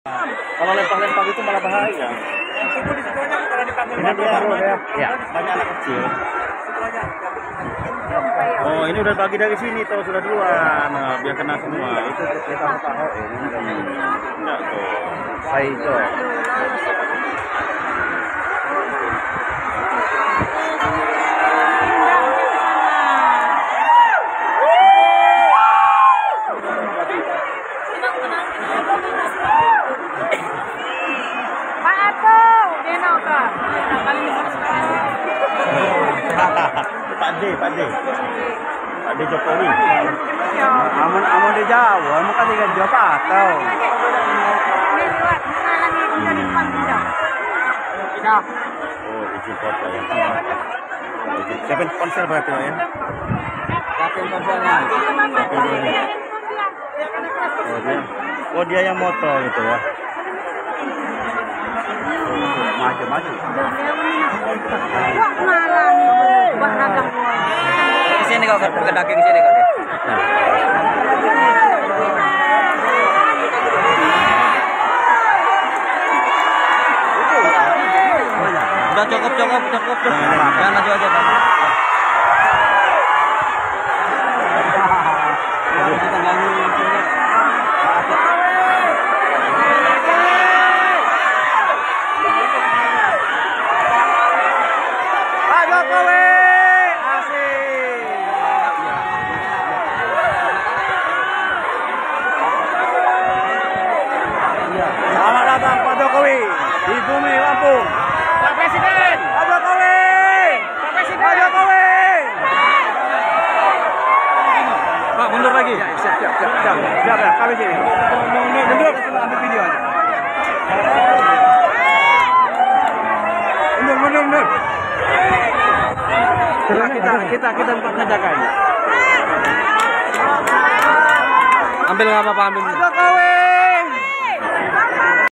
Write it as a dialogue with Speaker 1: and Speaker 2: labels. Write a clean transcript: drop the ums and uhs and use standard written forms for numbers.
Speaker 1: Kalau lempar-lempar itu malah bahaya. Ini dia, ya, banyak anak kecil. Oh, ini udah bagi dari sini tuh, sudah duluan. Nah, biar kena semua. Itu kita tahu ini. Enggak tuh. Saya itu. Pak D Jokowi. Amun di Jawa, amun kan di Jawa atau. Oh, izin kota ya. Siapa konser berarti ya? Siapa konsernya? Oh dia yang moto gitu ya. Maju. Sini kok ke daging sini kok. Udah cukup. Jangan maju aja, Pak. Kita ganggu. Pak Jokowi. Selamat datang Pak Jokowi di bumi Lampung. Pak Presiden. Pak Jokowi. Pak Presiden. Pak Jokowi. Pak mundur lagi. Siap ya. Kami sini. Mundur. Ambil video aja. Mundur. Kita tempat ngejaga ini. Ambil nggak apa-apa ambil. Pak Jokowi.